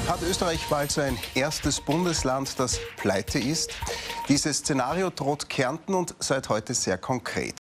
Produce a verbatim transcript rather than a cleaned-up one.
Hat Österreich bald sein erstes Bundesland, das pleite ist? Dieses Szenario droht Kärnten und seit heute sehr konkret.